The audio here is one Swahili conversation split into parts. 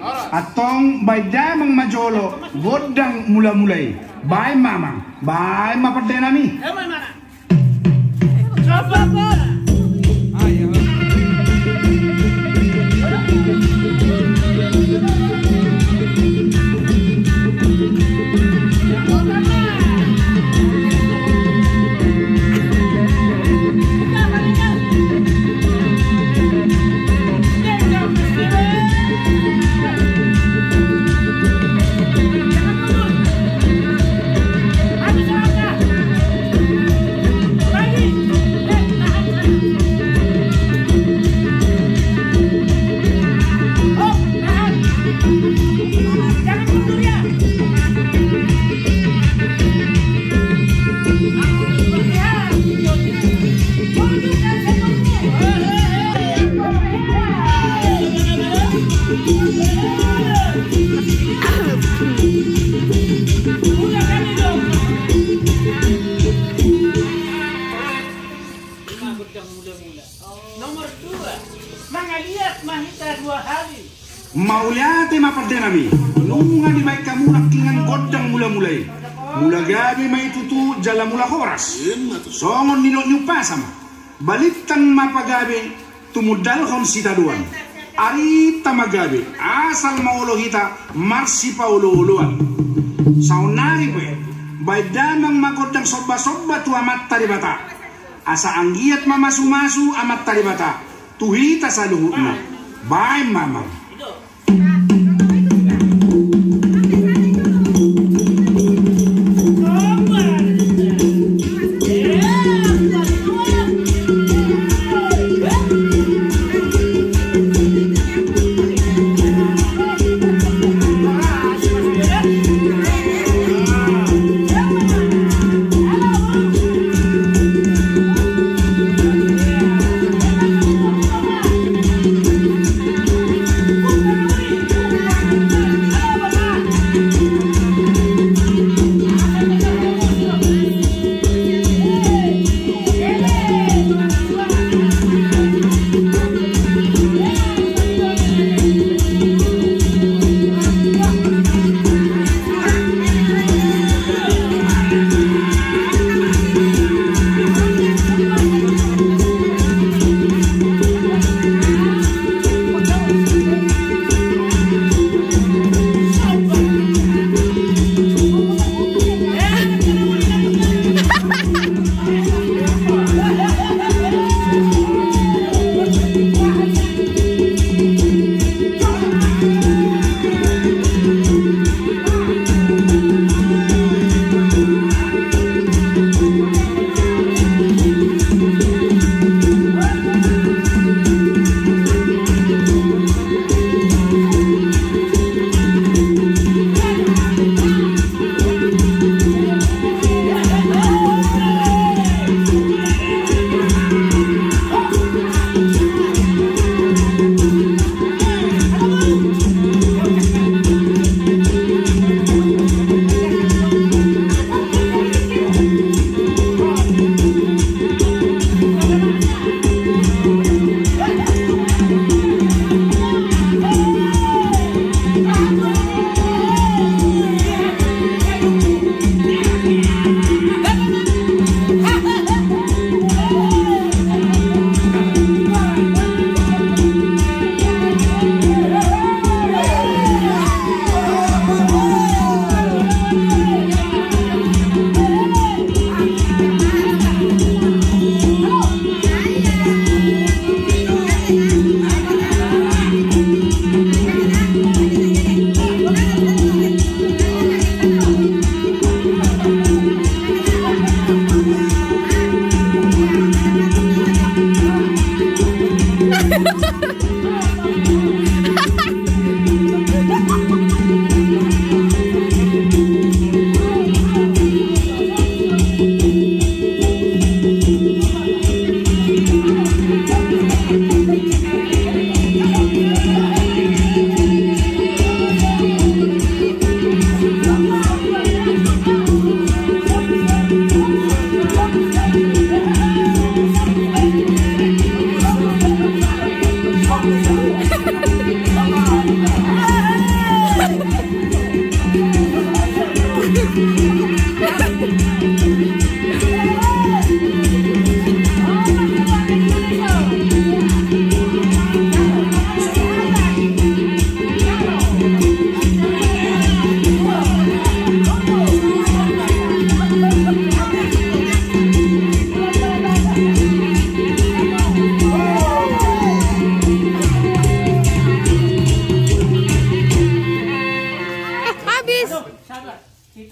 Atong bay damang majolo godang mula-mulay. Bay mamang, bay mapadenami. Coba po. Nomor 2, mangaliat mahita 2 hari. Mauliate mapadenami. Nunga di may kamunak kingan godang mula-mulay. Mula gabi may tutu jala mula horas. Songon nino nyupasam. Balitan mapagabi tumudal hon sitaduan. Ari tamagabi asal maulo hita marsi paulo-uluan. Saunari pe. Bay damang magodang soba-soba tu amat taribata. Asa anggiat mamasu-masu amat taribata. Tuhita sa luhutna. Bay mamang.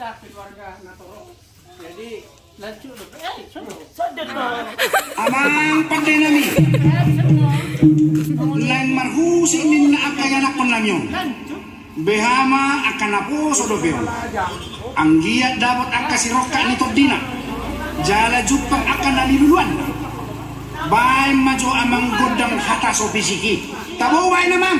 kita keluarga Natoro. Jadi lanjut Amang pandai nami. Lain marhusi ninna akayanak penamyon. Behama akan apo sodobeo. Anggiat dapat akasiroka ni todina. Jala jupang akan naliluluan. Baik maju amang godang hata sopisiki. Tabawai namang.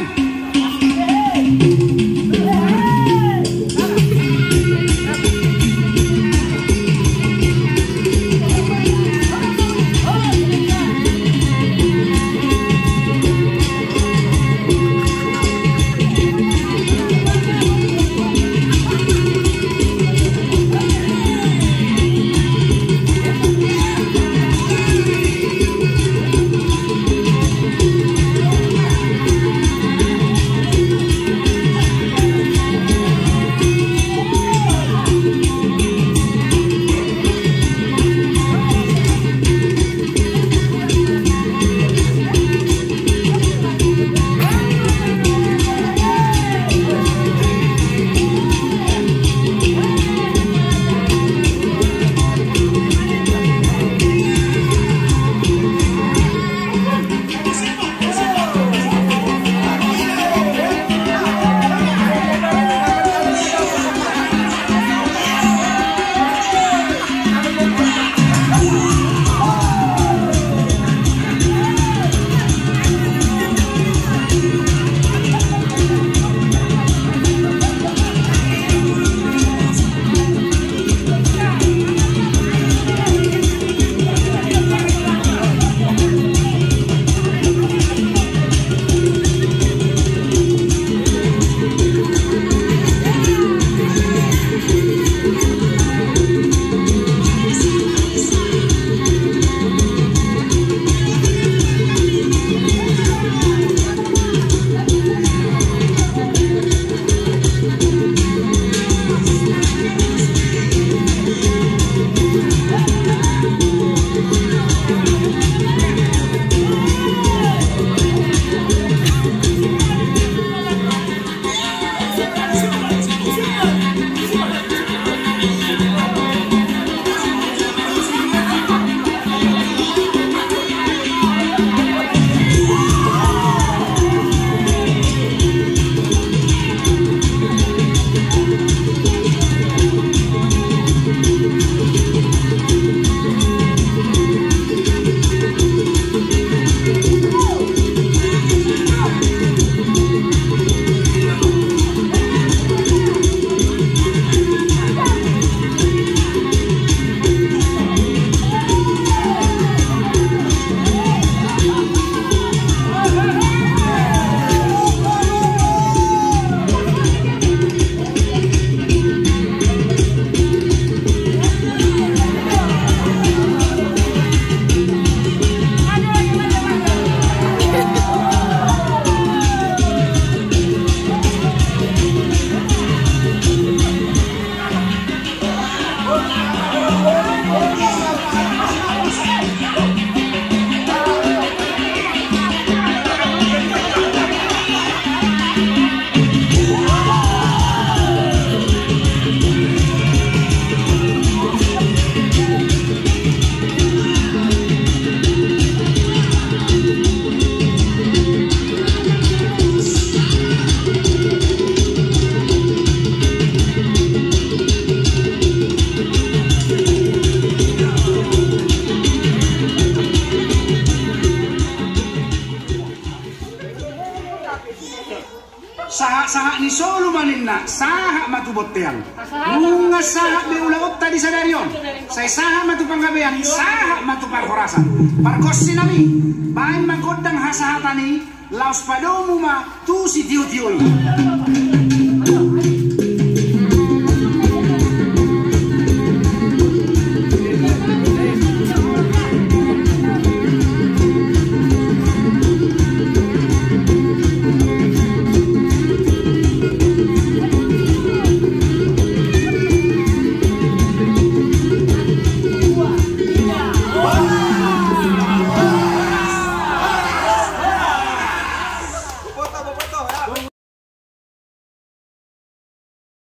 Saha ni solo maninna saha matubottean nunga saha beulaot tadi sadarion saya saha matu panggabean saha matu parhorasan parkossi nami bain magodang hasahatani laos padomu ma tu si tiu-tiui